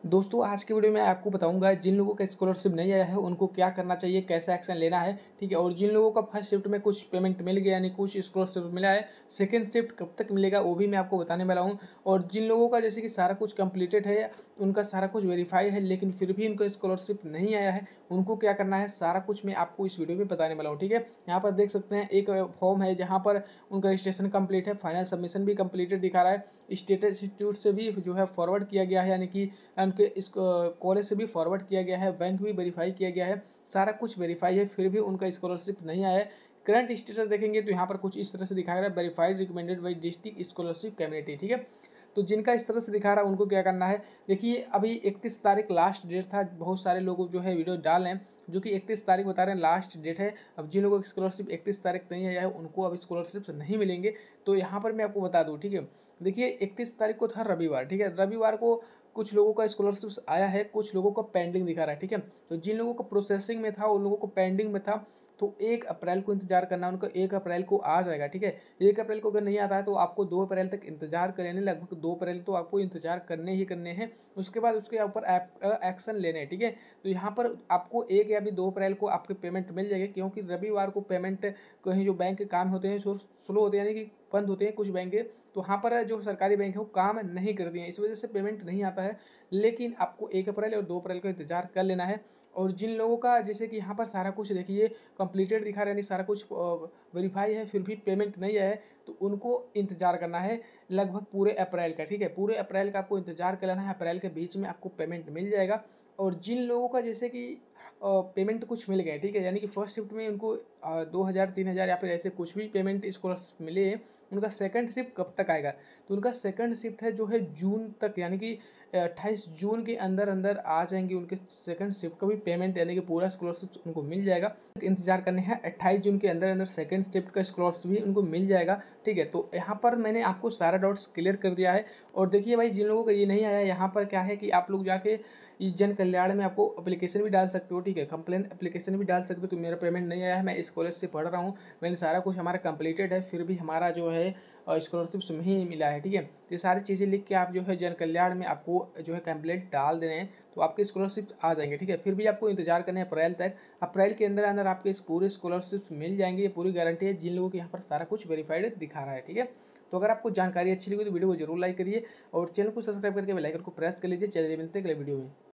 दोस्तों आज की वीडियो में आपको बताऊंगा जिन लोगों का स्कॉलरशिप नहीं आया है उनको क्या करना चाहिए, कैसा एक्शन लेना है। ठीक है। और जिन लोगों का फर्स्ट शिफ्ट में कुछ पेमेंट मिल गया यानी कुछ स्कॉलरशिप मिला है, सेकंड शिफ्ट कब तक मिलेगा वो भी मैं आपको बताने वाला हूं। और जिन लोगों का जैसे कि सारा कुछ कंप्लीटेड है, उनका सारा कुछ वेरीफाई है लेकिन फिर भी उनका स्कॉलरशिप नहीं आया है, उनको क्या करना है, सारा कुछ मैं आपको इस वीडियो में बताने वाला हूँ। ठीक है। यहाँ पर देख सकते हैं एक फॉर्म है जहाँ पर उनका रजिस्ट्रेशन कंप्लीट है, फाइनल सबमिशन भी कंप्लीटेड दिखा रहा है, स्टेट इंस्टीट्यूट से भी जो है फॉरवर्ड किया गया है, यानी कि उनके इस कॉलेज से भी फॉरवर्ड किया गया है, बैंक भी वेरीफाई किया गया है, सारा कुछ वेरीफाई है, फिर भी उनका स्कॉलरशिप नहीं आया है। करंट स्टेटस देखेंगे तो यहाँ पर कुछ इस तरह से दिखाया रहा है, verified recommended by district scholarship community. ठीक है। तो जिनका इस तरह से दिखा रहा है उनको क्या करना है, देखिए अभी 31 तारीख लास्ट डेट था, बहुत सारे लोग जो है वीडियो डाल रहे हैं जो कि 31 तारीख बता रहे हैं लास्ट डेट है। अब जिन लोगों की स्कॉलरशिप 31 तारीख नहीं आया है उनको अब स्कॉलरशिप नहीं मिलेंगे। तो यहाँ पर मैं आपको बता दूँ। ठीक है। देखिए 31 तारीख को था रविवार। ठीक है। रविवार को कुछ लोगों का स्कॉलरशिप आया है, कुछ लोगों का पेंडिंग दिखा रहा है। ठीक है। तो जिन लोगों का प्रोसेसिंग में था उन लोगों को पेंडिंग में था, तो 1 अप्रैल को इंतजार करना, उनको 1 अप्रैल को आ जाएगा। ठीक है। 1 अप्रैल को अगर नहीं आता है तो आपको 2 अप्रैल तक इंतजार करने, लगभग 2 अप्रैल तो आपको इंतजार करने ही करने हैं। उसके बाद उसके ऊपर एक्शन लेने हैं। ठीक है। तो यहाँ पर आपको 1 या 2 अप्रैल को आपके पेमेंट मिल जाएगी, क्योंकि रविवार को पेमेंट कहीं जो बैंक के काम होते हैं स्लो होते हैं, यानी कि बंद होते हैं कुछ बैंक, तो वहाँ पर जो सरकारी बैंक है वो काम नहीं करती हैं, इस वजह से पेमेंट नहीं आता है। लेकिन आपको 1 अप्रैल और 2 अप्रैल का इंतजार कर लेना है। और जिन लोगों का जैसे कि यहाँ पर सारा कुछ देखिए कंप्लीटेड दिखा रहा है, यानी सारा कुछ वेरीफाई है, फिर भी पेमेंट नहीं आया है, तो उनको इंतजार करना है लगभग पूरे अप्रैल का। ठीक है। पूरे अप्रैल का आपको इंतजार कर लेना है, अप्रैल के बीच में आपको पेमेंट मिल जाएगा। और जिन लोगों का जैसे कि पेमेंट कुछ मिल गए, ठीक है, यानी कि फर्स्ट शिफ्ट में उनको 2,000 3,000 या फिर ऐसे कुछ भी पेमेंट स्कॉलरशिप मिले, उनका सेकंड शिफ्ट कब तक आएगा, तो उनका सेकंड शिफ्ट है जो है जून तक, यानी कि 28 जून के अंदर अंदर आ जाएंगे उनके सेकंड शिफ्ट का भी पेमेंट, यानी कि पूरा स्कॉलरशिप उनको मिल जाएगा। इंतजार करने हैं, 28 जून के अंदर अंदर सेकंड शिफ्ट का स्कॉलरशिप भी उनको मिल जाएगा। ठीक है। तो यहाँ पर मैंने आपको सारा डाउट्स क्लियर कर दिया है। और देखिए भाई, जिन लोगों का ये नहीं आया, यहाँ पर क्या है कि आप लोग जाके इस जन कल्याण में आपको एप्लीकेशन भी डाल सकते हो। ठीक है। कंप्लेन एप्लीकेशन भी डाल सकते हो कि मेरा पेमेंट नहीं आया है, मैं इस कॉलेज से पढ़ रहा हूँ, मैंने सारा कुछ हमारा कंप्लीटेड है, फिर भी हमारा जो है स्कॉलरशिप नहीं मिला है। ठीक है। तो ये सारी चीज़ें लिख के आप जो है जन कल्याण में आपको जो है कंप्लेंट डाल देने हैं, तो आपके स्कॉलरशिप आ जाएंगे। ठीक है। फिर भी आपको इंतजार करना है अप्रैल तक, अप्रैल के अंदर अंदर आपके इस पूरे स्कॉलरशिप मिल जाएंगे, ये पूरी गारंटी है जिन लोगों के यहाँ पर सारा कुछ वेरीफाइड दिखा रहा है। ठीक है। तो अगर आपको जानकारी अच्छी लगी तो वीडियो को जरूर लाइक करिए और चैनल को सब्सक्राइब करके बेल आइकन को प्रेस कर लीजिए। चलिए मिलते हैं अगले वीडियो में।